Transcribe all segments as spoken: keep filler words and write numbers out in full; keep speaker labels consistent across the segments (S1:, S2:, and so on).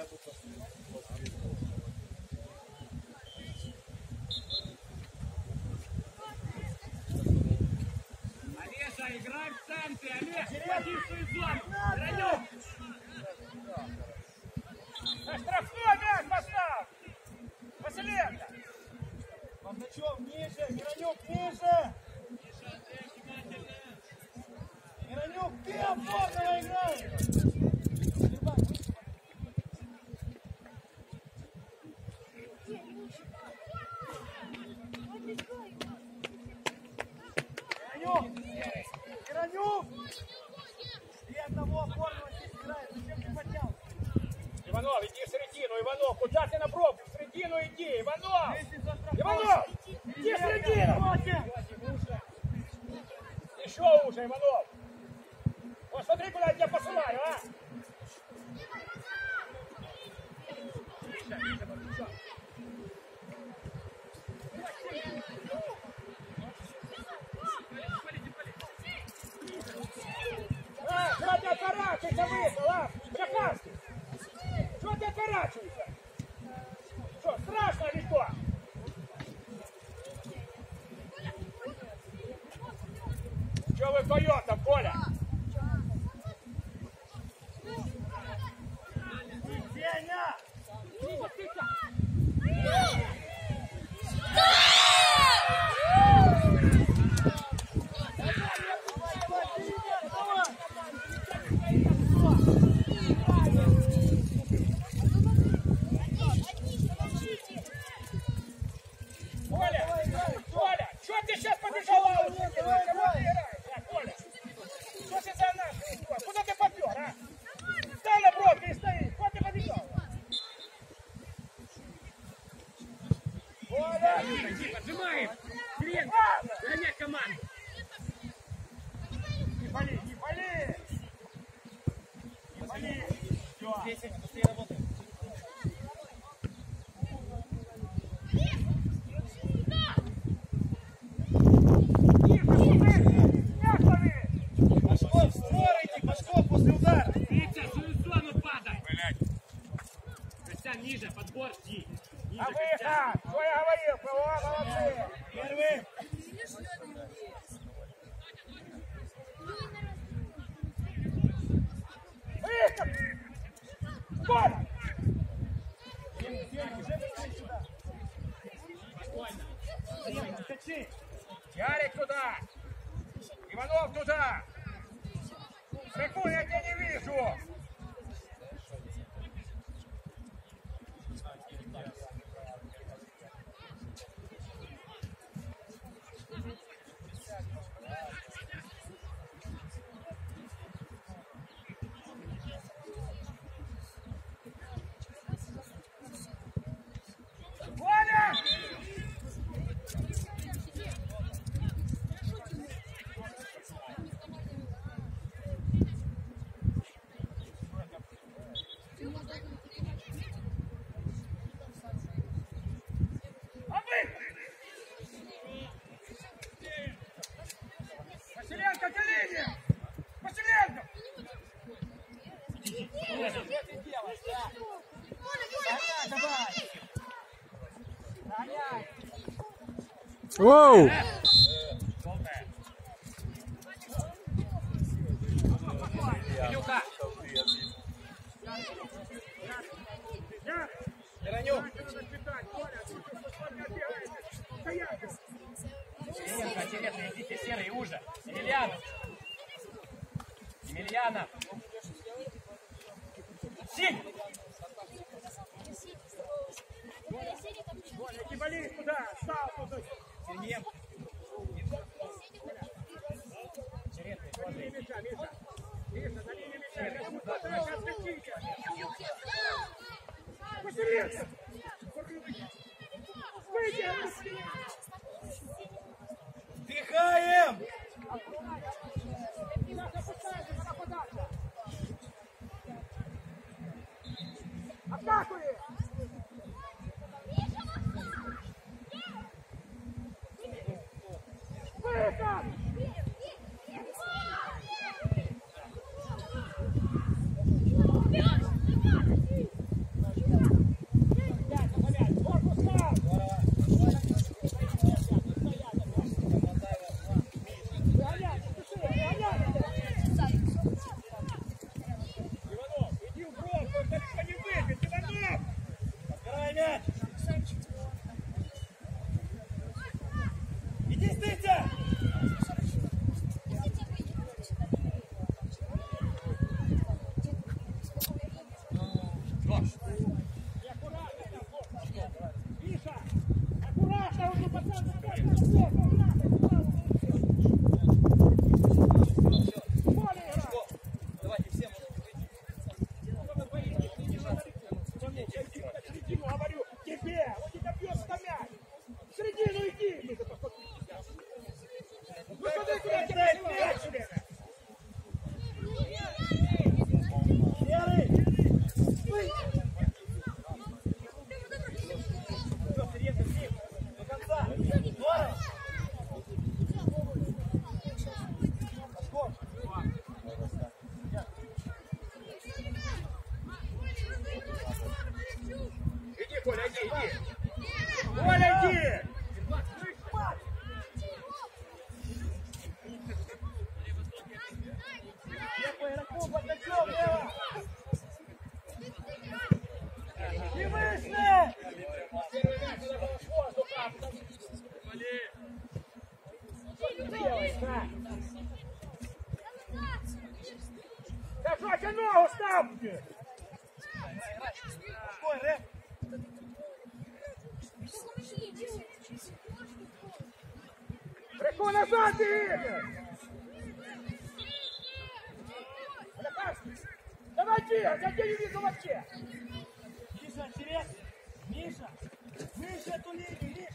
S1: Олеша, играй в центре, Олег, входи в свою зону. Гранюк! Штрафной мяч поставь! Василенко!
S2: Кондачев ниже, Миронюк ниже! Миронюк, ты опорного играешь! Миронюк! Миронюк! Ты одного опорного здесь играешь, зачем ты поднял?
S1: Иванов, иди в середину, Иванов, куда ты на пробку? В середину иди, Иванов! Иванов! Иди в середину! Еще уже, Иванов! Вот смотри, куда я тебя посылаю, а! А, что ты отворачиваешься, вышел, а? Шахарский! Что ты отворачиваешься? Что, страшно или что? Что вы вдвоем там, Коля?
S2: Сеня!
S1: Поджимаем! Сирен! Гонять команду!
S2: Не пали, не пали! Не пали! Все!
S1: Здесь быстрее работаем.
S2: Пашков, стройте! Пашков после удара!
S1: Витя, в свою зону падай! Костян, ниже, подбор, жди! Ниже,
S2: А выход! Что я говорил? ПВО, молодцы! Первый!
S1: Выход! Коля! Ярик туда! Иванов туда! Секунду, я тебя не вижу! Василенко, колени! Василенко!
S3: Воу!
S1: Илюха!
S2: Миронюк!
S1: Сиренко, интересно, идите серый уже. Емельянов. Емельянов. Синь!
S2: Не болей куда? Стал туда!
S1: Сергеенко. Черенко, смотри.
S2: Миша, Миша! Миша, на линии Миша! Отключите! Василенко! Выйди! Вдыхаем! Атакуем! Выход!
S1: Выше ногу ставьте!
S2: Стой, Рэп!
S1: Реку назад, Игорь! Давай, Тигр, я тебя не вижу вообще!
S2: Миша, через! Миша! Выше эту линию, Миша!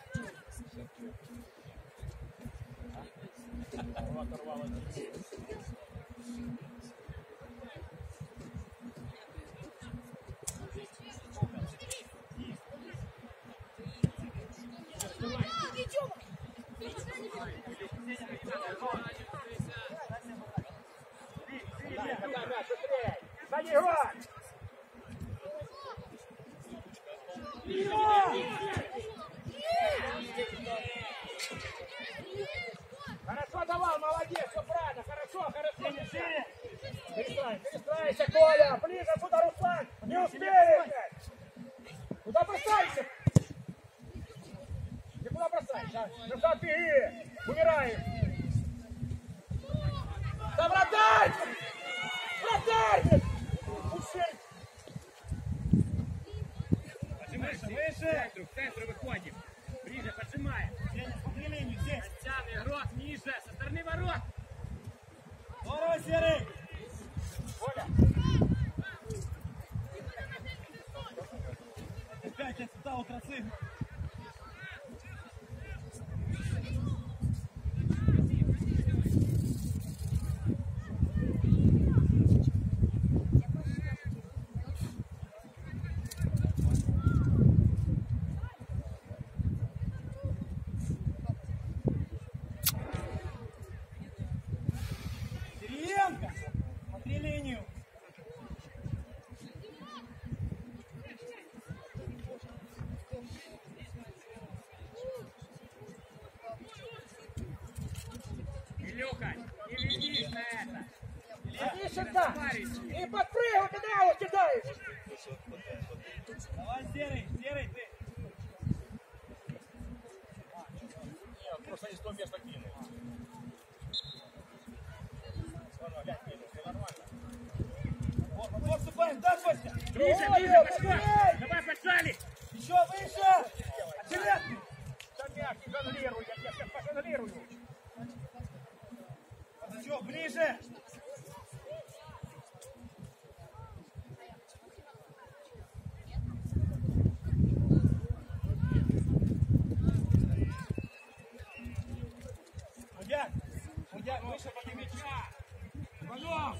S1: За него! Хорошо давал, молодец, все правильно, хорошо, хорошо. Перестраивайся, перестраивайся, Коля, ближе сюда, Руслан, не успеешь. Куда бросайся? Ты куда бросаешься? Ну что ты, умираешь. Да вратарь! Вратарь!
S2: Выше, выше!
S4: В центр выходим. Ближе, поджимаем.
S2: Сеня, смотри линию, здесь!
S4: Растян, игрок, ниже, со стороны ворот.
S2: Здорово, Серый!
S1: Коля!
S2: Опять я сюда утроцы! Сириенко! Смотри линию!
S4: Илюха, не ведись на это.
S1: Иди сюда! И подпрыгивай, когда его кидаешь!
S2: Давай, Серый, Серый, ты!
S1: Просто не с того места кинул.
S2: Вот, вот, вступаем, да, Костя?
S4: Ближе,
S1: Ой,
S4: ближе, пошел.
S1: блядь!
S4: Давай, пошли.
S2: Еще выше! Очередный!
S1: Да мягкий жонглирую, я тебя сейчас пожонглирую.
S2: Еще ближе! Мудяк! Мудяк, выше подними мяча! Иванов!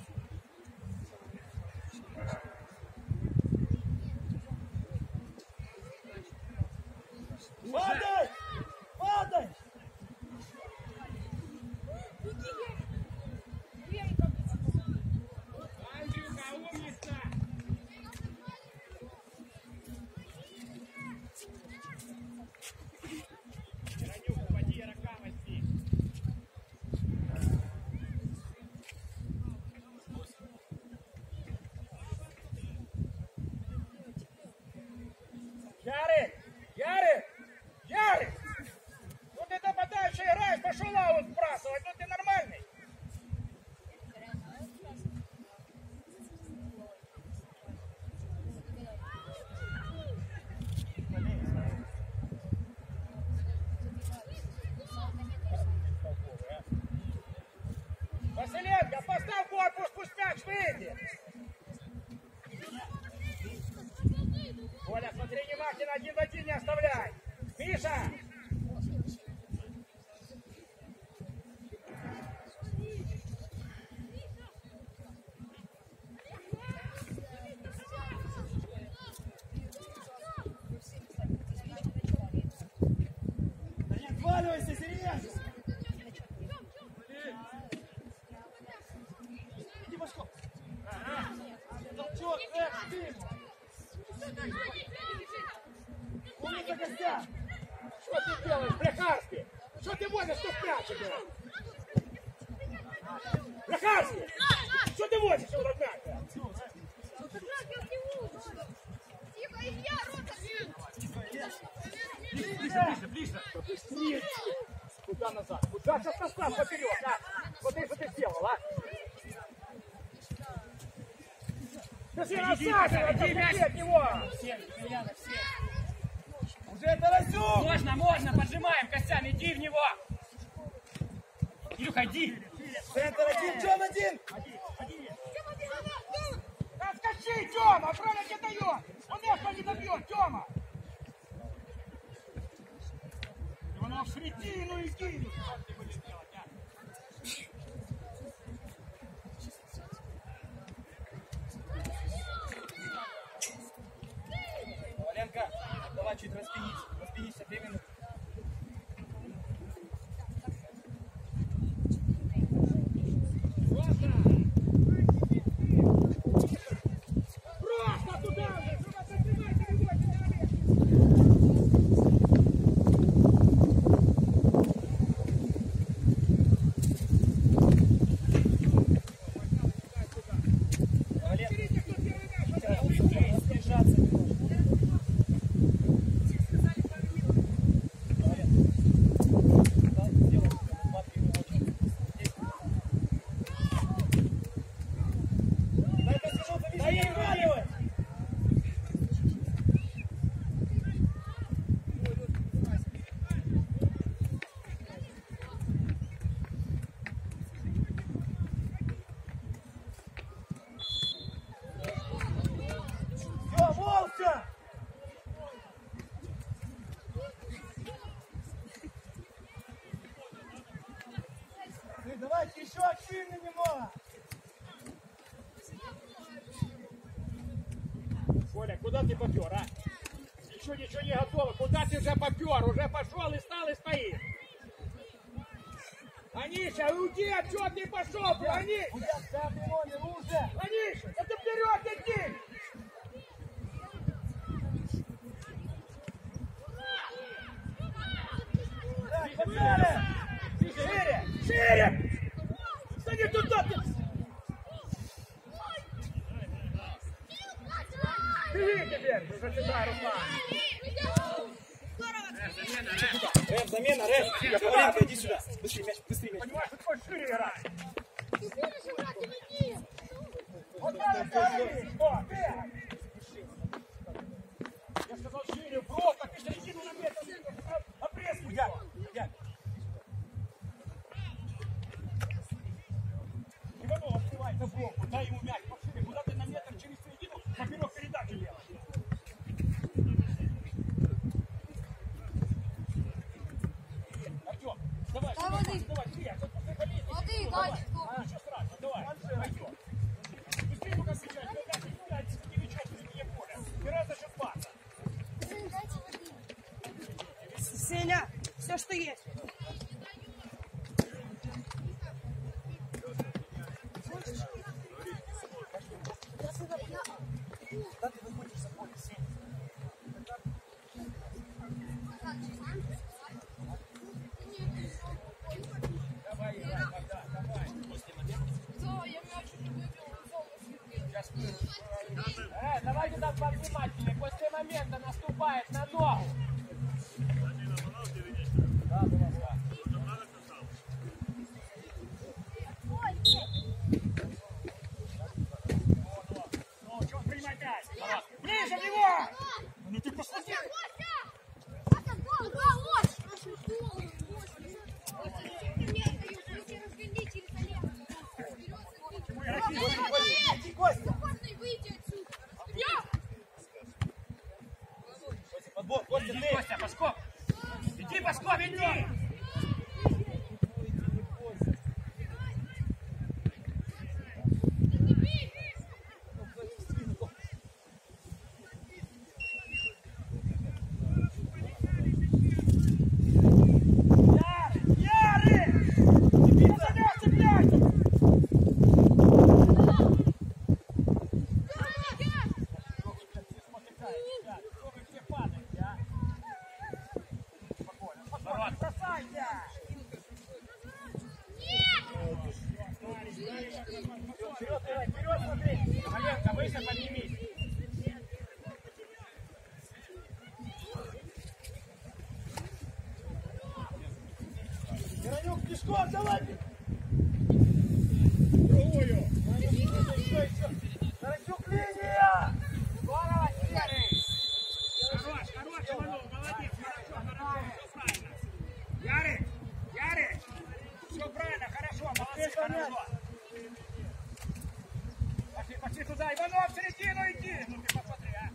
S2: Падай! Падай!
S4: Андрюха, умница. Гранюк, води рукавости.
S1: Ярик! Ярик! Ярик! Ну ты нападающий играешь, пошел аут сбрасывать, ну ты нормальный. Василенко, поставь корпус, пусть мяч выйдет. Коля, смотри внимательно, один в один не оставляй. Миша!
S2: Да не отваливайся, Сириенко! Иди, Башков! Толчок, Рэп, ты! Умница, Костя!
S1: Что ты делаешь, Бляхарский? Что ты возишь тут мяч играть? Бляхарский! Что ты возишь его тут мяч?
S4: Ближе, ближе.
S1: Нет! Куда назад? Куда сейчас состав поперек, а? Смотри, что ты сделал, а? Ты рассаживай, отойди от него!
S4: Всем, Емельяна, всем.
S2: Уже Тарасюк!
S4: Можно, можно, поджимаем, Костян, иди в него. Илюха, иди.
S2: Центр один, Джон один!
S1: Отскочи, Тёма! Правильно тебе дает! Он этого не добьет, Тёма! Ну, в середину иди!
S2: Ленка, давай чуть распинись. Распинись, две минуты.
S1: Просто туда же! Туда закрывайте, любой,
S2: Давайте еще активнее немного.
S1: Коля, куда ты попер, а? Еще ничего не готово. Куда ты уже попер? Уже пошел и стал и стоит. Аниша, уйди, а что ты пошел? Они...
S2: Да, номер уже.
S1: Аниша, это вперед иди!
S2: Так, пацаны! Шире!
S1: Шире! Стань туда! Ты... Бери теперь! Зачитай, Руслан!
S2: Рэп, замена, рэп! Я Павленко, иди сюда! Быстрее мяч, быстрее мяч!
S1: Понимаешь, что такое шире играть? Вот
S2: так,
S1: надо говорить! О, ты! Я сказал шире, просто ты середину на метр! Обрез!
S2: Я, я!
S1: Иванов открывает на блоку, дай ему мяч, пошире, куда ты на метр через середину, поперек передачи делаешь. Артем, давай,
S5: Да,
S1: давай,
S5: воды.
S1: давай, давай, ты болезнь,
S5: Воды,
S1: ну,
S5: дай,
S1: давай,
S5: что?
S1: а, ничего страшного, давай, Артем. Быстрее пока встречать, когда ты играешь с новичок в середине поля, не раз ошибаться.
S5: Сеня, все, что есть.
S2: Когда ты выходишь за поле, семь.
S1: Давай, играй, тогда, давай. Э, давайте так повнимательнее, после момента наступает на ногу. Да, да, да. Ну, что принимай мяч? Ближе в него! Ну ты посмотри!
S2: Иди, Костя! Подбор, Костя,
S4: Иди,
S2: ты!
S4: Костя, Пашков. Иди, Пашков, иди. Маленко, выше поднимись.
S2: Геронюк, пешком, давай!
S1: Другую!
S2: Еще, еще! Тарасюк, линии!
S1: Молодцы, хорошо. Пошли, пошли туда, Иванов, в середину иди. Ну ты посмотри, а.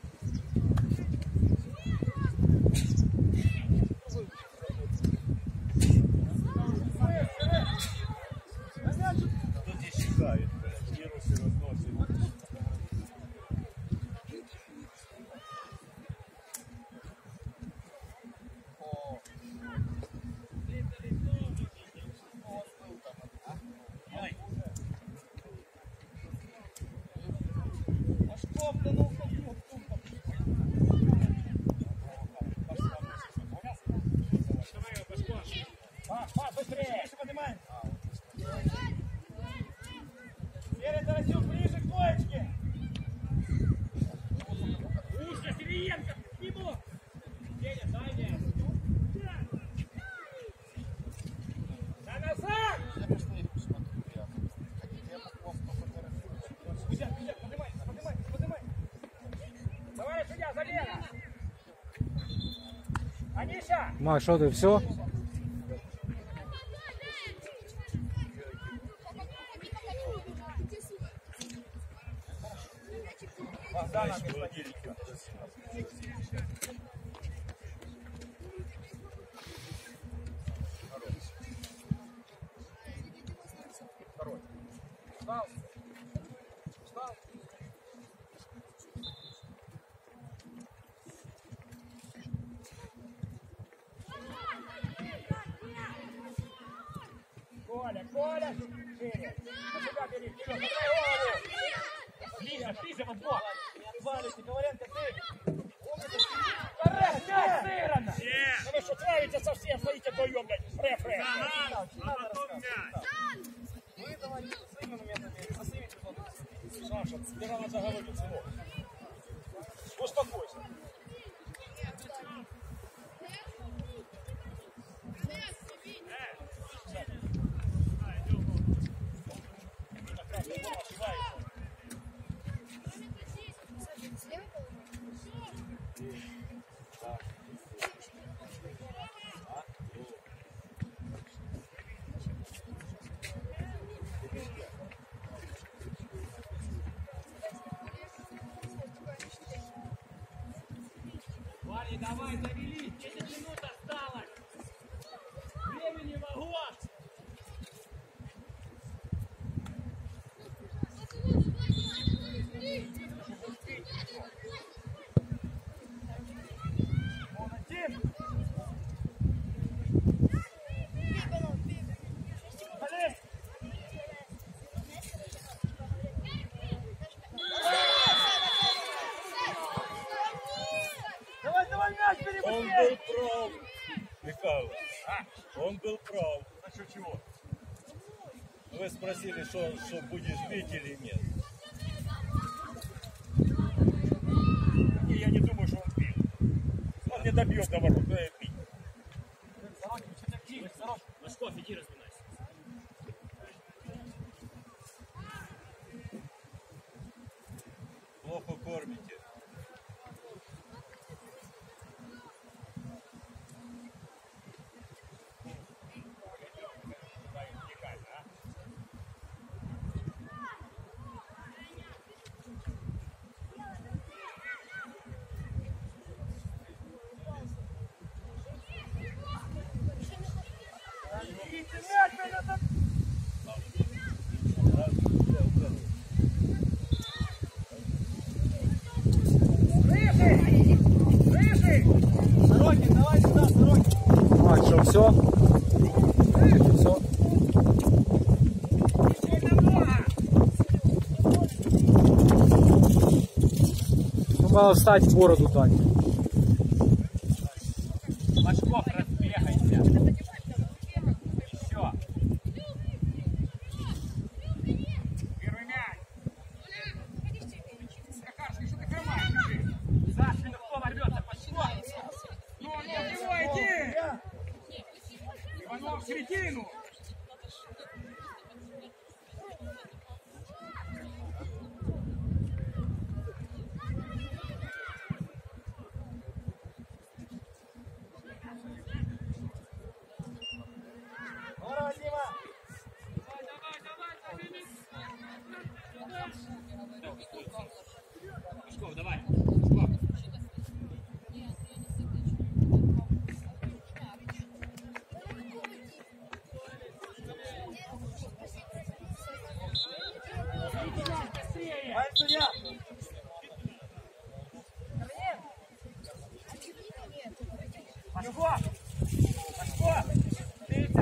S2: Кто здесь считает? Вирусы разносит.
S3: Макс, что ты, все?
S1: Встал. Встал. Коля, Коля, шире. На себя бери, вперед, подай голову. Ближе, ближе, вот бок.
S2: Валите, Коваленко, ты!
S1: Реф, мяч сыграно! Ну вы что, травите совсем, стоите вдвоем, блядь. Реф, реф.
S2: А потом мяч! Вы давайте своими моментами или со своими эпизодами?
S1: Саша, тебе надо заговорить, сынок. Успокойся.
S4: Ваня, давай, завели, десять минут осталось. Времени много.
S2: Давай, давай, мяч
S6: Он
S2: перебыстрее!
S6: был прав, Михаил. Он был прав.
S1: Насчет чего?
S6: Вы спросили, что, что будешь бить или нет.
S1: Не, я не думаю, что он бил. Он не добьет до ворот, да и бить.
S4: Машков, иди разминайся.
S6: Плохо кормите.
S2: Мяч, блин, это... Сорокин, давай сюда, Сорокин.
S3: Макс, что, все? Все. Ну, надо встать в бороду, Тань.
S4: Машков, разбегайся. Еще.
S1: Первый мяч. Захарский, что ты хромаешь?
S4: За спину кто ворвется? Пошло.
S1: Ну, ну, его иди! Иванов в середину!
S2: Здорово, Дима!
S4: Давай, давай,
S1: Егор!